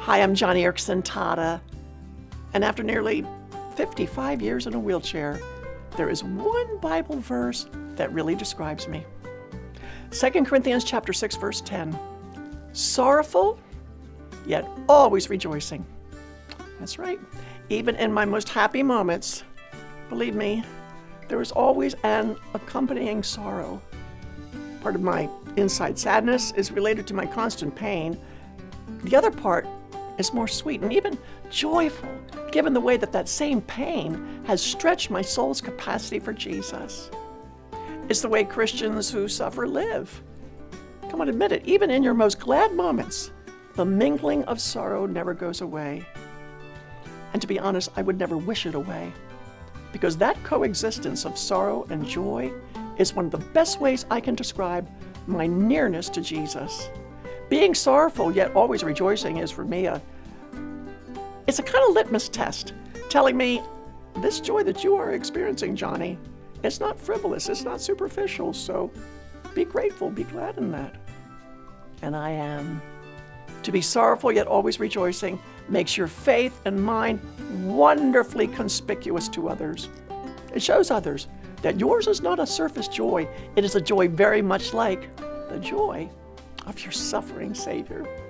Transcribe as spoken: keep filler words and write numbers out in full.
Hi, I'm Joni Eareckson Tada, and after nearly fifty-five years in a wheelchair, there is one Bible verse that really describes me. Second Corinthians chapter six, verse ten. Sorrowful, yet always rejoicing. That's right. Even in my most happy moments, believe me, there is always an accompanying sorrow. Part of my inside sadness is related to my constant pain. The other part is more sweet and even joyful, given the way that that same pain has stretched my soul's capacity for Jesus. It's the way Christians who suffer live. Come on, admit it, even in your most glad moments, the mingling of sorrow never goes away. And to be honest, I would never wish it away, because that coexistence of sorrow and joy is one of the best ways I can describe my nearness to Jesus. Being sorrowful yet always rejoicing is for me a, it's a kind of litmus test telling me this joy that you are experiencing, Joni, it's not frivolous, it's not superficial, so be grateful, be glad in that. And I am. To be sorrowful yet always rejoicing makes your faith and mine wonderfully conspicuous to others. It shows others that yours is not a surface joy, it is a joy very much like the joy of your suffering Savior.